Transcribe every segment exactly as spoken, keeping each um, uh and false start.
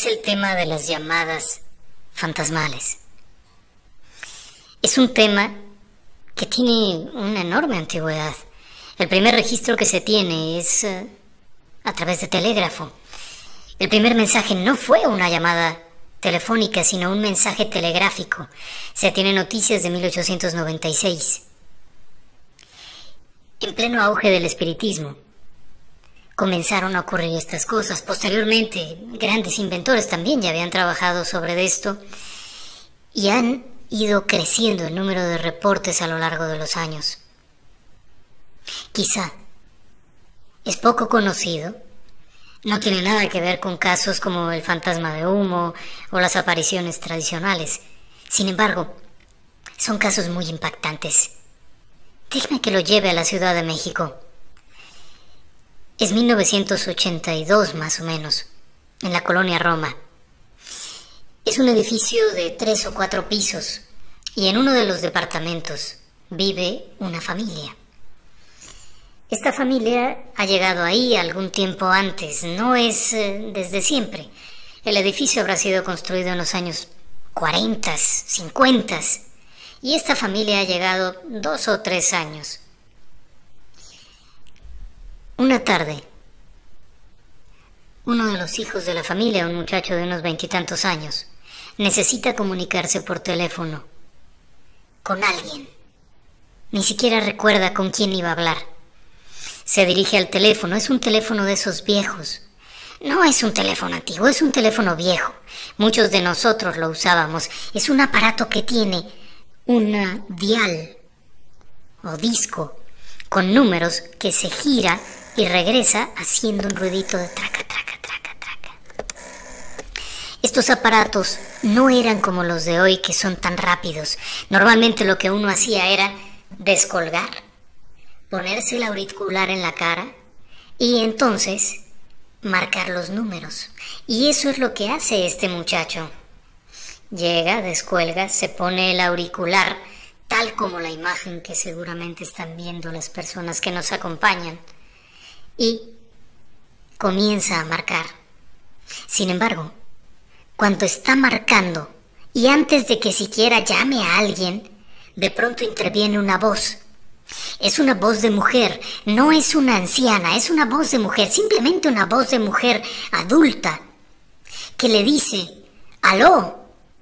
es el tema de las llamadas fantasmales. Es un tema que tiene una enorme antigüedad. El primer registro que se tiene es uh, a través de telégrafo. El primer mensaje no fue una llamada telefónica, sino un mensaje telegráfico. Se tiene noticias de mil ochocientos noventa y seis. En pleno auge del espiritismo, comenzaron a ocurrir estas cosas. Posteriormente, grandes inventores también ya habían trabajado sobre esto y han ido creciendo el número de reportes a lo largo de los años. Quizá es poco conocido, no tiene nada que ver con casos como el fantasma de humo o las apariciones tradicionales. Sin embargo, son casos muy impactantes. Déjame que lo lleve a la Ciudad de México. Es mil novecientos ochenta y dos más o menos, en la colonia Roma. Es un edificio de tres o cuatro pisos y en uno de los departamentos vive una familia. Esta familia ha llegado ahí algún tiempo antes, no es eh, desde siempre. El edificio habrá sido construido en los años cuarenta, cincuenta y esta familia ha llegado dos o tres años. Una tarde, uno de los hijos de la familia, un muchacho de unos veintitantos años, necesita comunicarse por teléfono con alguien. Ni siquiera recuerda con quién iba a hablar. Se dirige al teléfono, es un teléfono de esos viejos. No es un teléfono antiguo, es un teléfono viejo. Muchos de nosotros lo usábamos. Es un aparato que tiene una dial o disco con números que se gira y regresa haciendo un ruidito de traca, traca, traca, traca. Estos aparatos no eran como los de hoy, que son tan rápidos. Normalmente lo que uno hacía era descolgar, ponerse el auricular en la cara y entonces marcar los números. Y eso es lo que hace este muchacho. Llega, descuelga, se pone el auricular, tal como la imagen que seguramente están viendo las personas que nos acompañan, y comienza a marcar. Sin embargo, cuando está marcando y antes de que siquiera llame a alguien, de pronto interviene una voz. Es una voz de mujer, no es una anciana, es una voz de mujer, simplemente una voz de mujer adulta, que le dice: «Aló,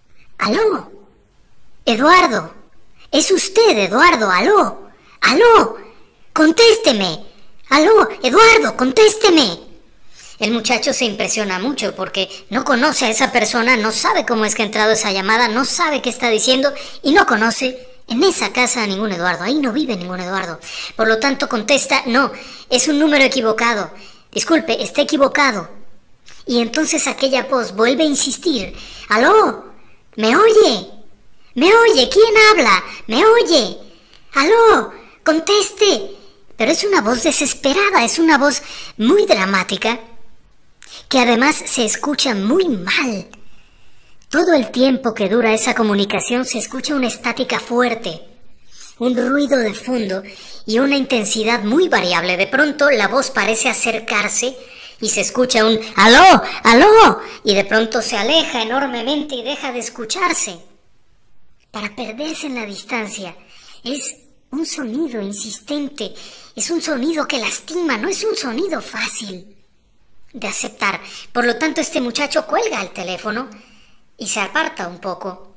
aló, Eduardo, es usted, Eduardo, aló, aló, contésteme, aló, Eduardo, contésteme». El muchacho se impresiona mucho porque no conoce a esa persona, no sabe cómo es que ha entrado esa llamada, no sabe qué está diciendo y no conoce en esa casa a ningún Eduardo, ahí no vive ningún Eduardo. Por lo tanto contesta: «No, es un número equivocado, disculpe, está equivocado». Y entonces aquella voz vuelve a insistir: «Aló, ¿me oye? ¿Me oye? ¿Quién habla? ¿Me oye? Aló, conteste». Pero es una voz desesperada, es una voz muy dramática, que además se escucha muy mal. Todo el tiempo que dura esa comunicación se escucha una estática fuerte, un ruido de fondo y una intensidad muy variable. De pronto la voz parece acercarse y se escucha un «aló, aló», y de pronto se aleja enormemente y deja de escucharse para perderse en la distancia. Es un sonido insistente, es un sonido que lastima, no es un sonido fácil de aceptar. Por lo tanto, este muchacho cuelga el teléfono y se aparta un poco.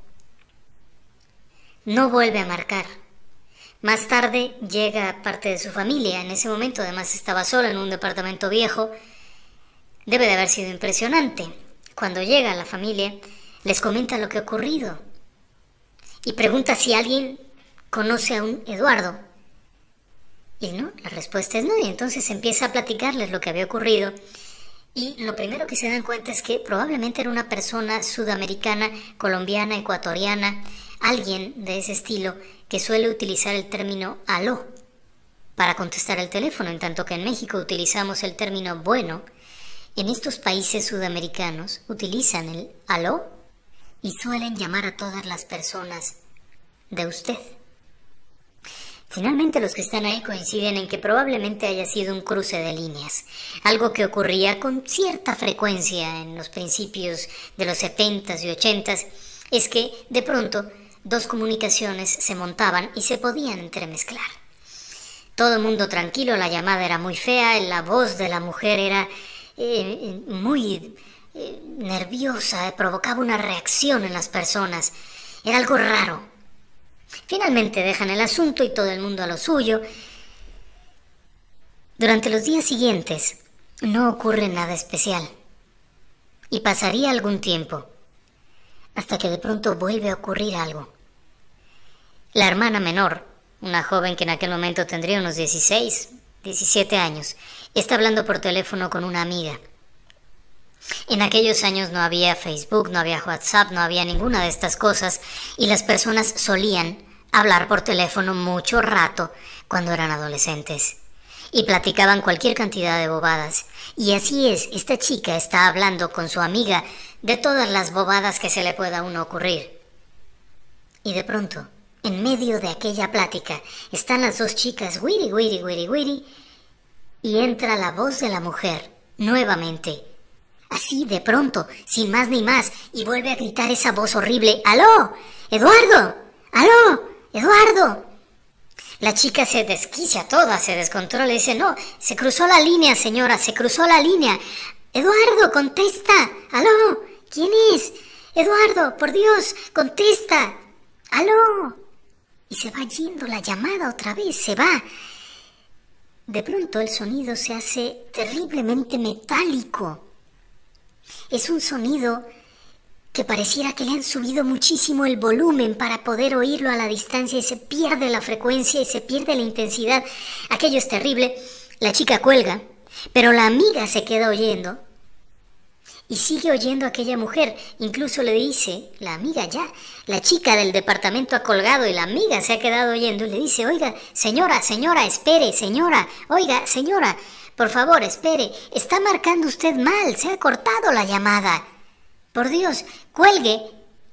No vuelve a marcar. Más tarde llega parte de su familia. En ese momento además estaba solo en un departamento viejo. Debe de haber sido impresionante. Cuando llega la familia, les comenta lo que ha ocurrido y pregunta si alguien conoce a un Eduardo. Y no, la respuesta es no. Y entonces empieza a platicarles lo que había ocurrido. Y lo primero que se dan cuenta es que probablemente era una persona sudamericana, colombiana, ecuatoriana, alguien de ese estilo que suele utilizar el término aló para contestar el teléfono, en tanto que en México utilizamos el término bueno. En estos países sudamericanos utilizan el aló y suelen llamar a todas las personas de usted. Finalmente los que están ahí coinciden en que probablemente haya sido un cruce de líneas, algo que ocurría con cierta frecuencia en los principios de los setentas y ochentas, es que de pronto dos comunicaciones se montaban y se podían entremezclar. Todo el mundo tranquilo, la llamada era muy fea, la voz de la mujer era eh, muy eh, nerviosa, eh, provocaba una reacción en las personas, era algo raro. Finalmente dejan el asunto y todo el mundo a lo suyo. Durante los días siguientes no ocurre nada especial y pasaría algún tiempo hasta que de pronto vuelve a ocurrir algo. La hermana menor, una joven que en aquel momento tendría unos dieciséis, diecisiete años, está hablando por teléfono con una amiga. En aquellos años no había Facebook, no había WhatsApp, no había ninguna de estas cosas y las personas solían hablar por teléfono mucho rato cuando eran adolescentes y platicaban cualquier cantidad de bobadas. Y así es, esta chica está hablando con su amiga de todas las bobadas que se le pueda a uno ocurrir. Y de pronto, en medio de aquella plática, están las dos chicas, wiri, wiri, wiri, wiri, y entra la voz de la mujer, nuevamente. Así, de pronto, sin más ni más, y vuelve a gritar esa voz horrible, ¡aló! ¡Eduardo! ¡Aló! ¡Eduardo! La chica se desquicia toda, se descontrola y dice, no, se cruzó la línea, señora, se cruzó la línea. ¡Eduardo, contesta! ¡Aló! ¿Quién es? ¡Eduardo, por Dios, contesta! ¡Aló! Y se va yendo la llamada otra vez, se va. De pronto el sonido se hace terriblemente metálico. Es un sonido que pareciera que le han subido muchísimo el volumen para poder oírlo a la distancia y se pierde la frecuencia y se pierde la intensidad. Aquello es terrible. La chica cuelga, pero la amiga se queda oyendo y sigue oyendo a aquella mujer. Incluso le dice, la amiga ya, la chica del departamento ha colgado y la amiga se ha quedado oyendo y le dice, oiga, señora, señora, espere, señora, oiga, señora, por favor, espere, está marcando usted mal, se ha cortado la llamada. Por Dios, cuelgue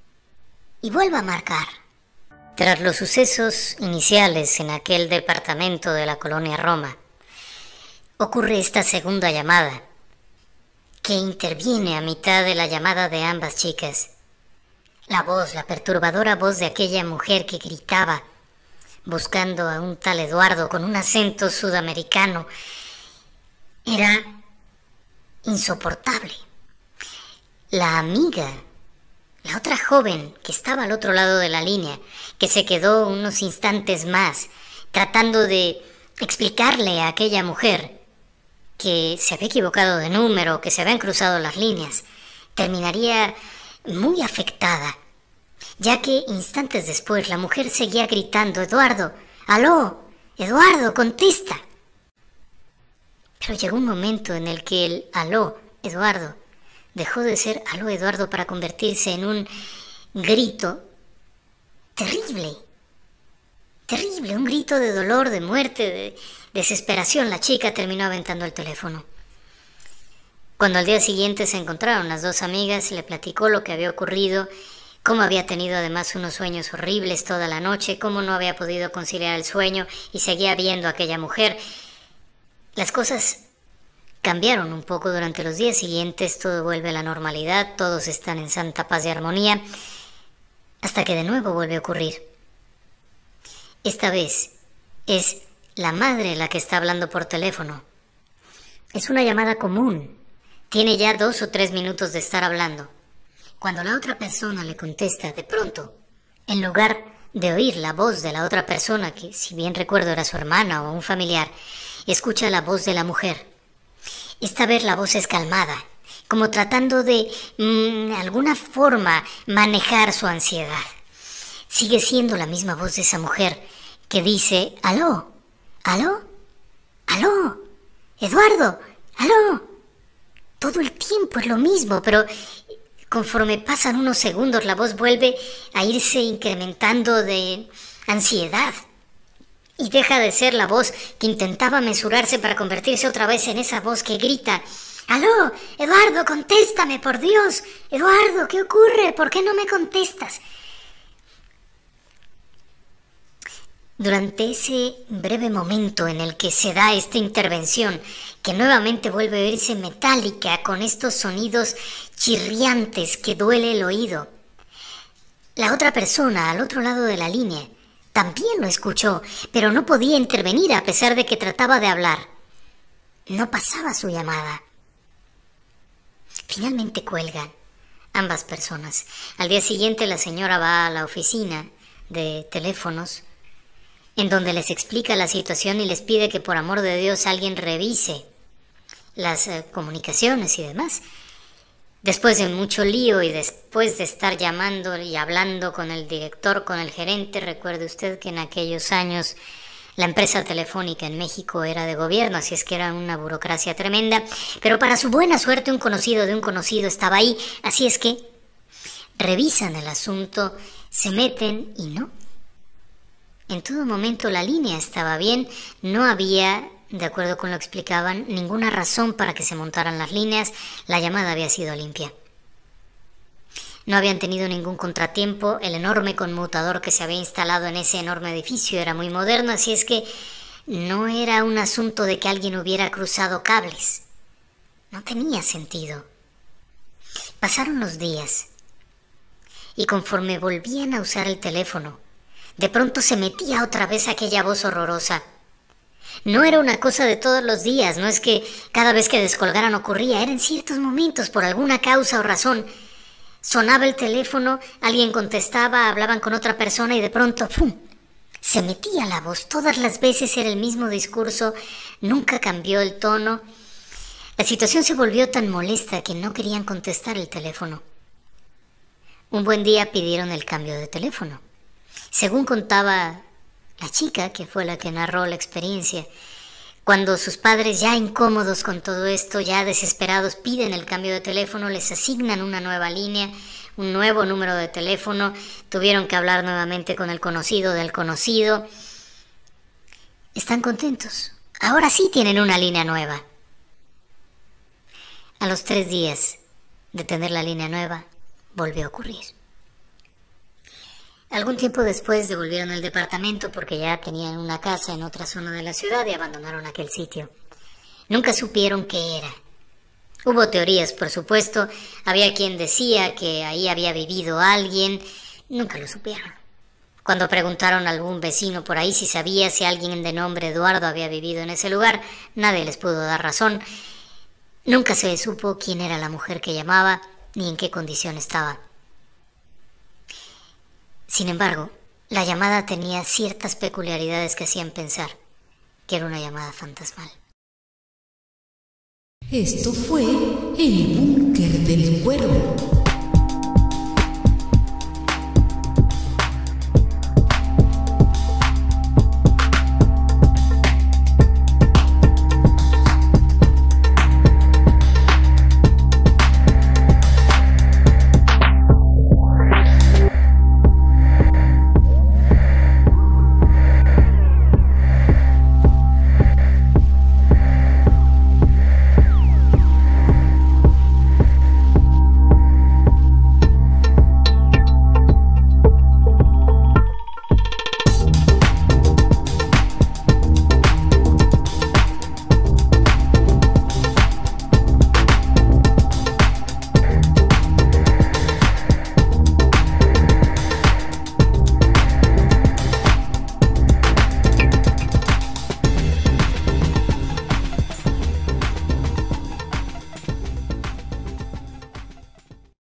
y vuelva a marcar. Tras los sucesos iniciales en aquel departamento de la colonia Roma, ocurre esta segunda llamada, que interviene a mitad de la llamada de ambas chicas. La voz, la perturbadora voz de aquella mujer que gritaba, buscando a un tal Eduardo con un acento sudamericano, era insoportable. La amiga, la otra joven que estaba al otro lado de la línea, que se quedó unos instantes más tratando de explicarle a aquella mujer que se había equivocado de número, que se habían cruzado las líneas, terminaría muy afectada, ya que instantes después la mujer seguía gritando, Eduardo, aló, Eduardo, contesta. Pero llegó un momento en el que el aló, Eduardo, dejó de ser aló, Eduardo, para convertirse en un grito terrible, terrible, un grito de dolor, de muerte, de desesperación. La chica terminó aventando el teléfono. Cuando al día siguiente se encontraron las dos amigas, le platicó lo que había ocurrido, cómo había tenido además unos sueños horribles toda la noche, cómo no había podido conciliar el sueño y seguía viendo a aquella mujer. Las cosas cambiaron un poco durante los días siguientes, todo vuelve a la normalidad, todos están en santa paz y armonía, hasta que de nuevo vuelve a ocurrir. Esta vez es la madre la que está hablando por teléfono. Es una llamada común. Tiene ya dos o tres minutos de estar hablando. Cuando la otra persona le contesta, de pronto, en lugar de oír la voz de la otra persona, que si bien recuerdo era su hermana o un familiar, escucha la voz de la mujer. Esta vez la voz es calmada, como tratando de, mmm, de alguna forma, manejar su ansiedad. Sigue siendo la misma voz de esa mujer que dice, aló, aló, aló, Eduardo, aló. Todo el tiempo es lo mismo, pero conforme pasan unos segundos la voz vuelve a irse incrementando de ansiedad. Y deja de ser la voz que intentaba mesurarse para convertirse otra vez en esa voz que grita, aló, Eduardo, contéstame, por Dios, Eduardo, ¿qué ocurre? ¿Por qué no me contestas? Durante ese breve momento en el que se da esta intervención, que nuevamente vuelve a oírse metálica con estos sonidos chirriantes que duele el oído, la otra persona al otro lado de la línea también lo escuchó, pero no podía intervenir a pesar de que trataba de hablar. No pasaba su llamada. Finalmente cuelgan ambas personas. Al día siguiente la señora va a la oficina de teléfonos, en donde les explica la situación y les pide que por amor de Dios alguien revise las eh, comunicaciones y demás. Después de mucho lío y después de estar llamando y hablando con el director, con el gerente, recuerde usted que en aquellos años la empresa telefónica en México era de gobierno, así es que era una burocracia tremenda, pero para su buena suerte un conocido de un conocido estaba ahí, así es que revisan el asunto, se meten y no. En todo momento la línea estaba bien, no había, de acuerdo con lo que explicaban, ninguna razón para que se montaran las líneas, la llamada había sido limpia. No habían tenido ningún contratiempo, el enorme conmutador que se había instalado en ese enorme edificio era muy moderno, así es que no era un asunto de que alguien hubiera cruzado cables. No tenía sentido. Pasaron los días y conforme volvían a usar el teléfono, de pronto se metía otra vez aquella voz horrorosa. No era una cosa de todos los días, no es que cada vez que descolgaran ocurría, era en ciertos momentos, por alguna causa o razón. Sonaba el teléfono, alguien contestaba, hablaban con otra persona y de pronto ¡pum!, se metía la voz. Todas las veces era el mismo discurso, nunca cambió el tono. La situación se volvió tan molesta que no querían contestar el teléfono. Un buen día pidieron el cambio de teléfono. Según contaba la chica, que fue la que narró la experiencia, cuando sus padres, ya incómodos con todo esto, ya desesperados, piden el cambio de teléfono, les asignan una nueva línea, un nuevo número de teléfono, tuvieron que hablar nuevamente con el conocido del conocido. Están contentos. Ahora sí tienen una línea nueva. A los tres días de tener la línea nueva, volvió a ocurrir. Algún tiempo después devolvieron el departamento porque ya tenían una casa en otra zona de la ciudad y abandonaron aquel sitio. Nunca supieron qué era. Hubo teorías, por supuesto. Había quien decía que ahí había vivido alguien. Nunca lo supieron. Cuando preguntaron a algún vecino por ahí si sabía si alguien de nombre Eduardo había vivido en ese lugar, nadie les pudo dar razón. Nunca se supo quién era la mujer que llamaba ni en qué condición estaba. Sin embargo, la llamada tenía ciertas peculiaridades que hacían pensar que era una llamada fantasmal. Esto fue El Búnker del Cuervo.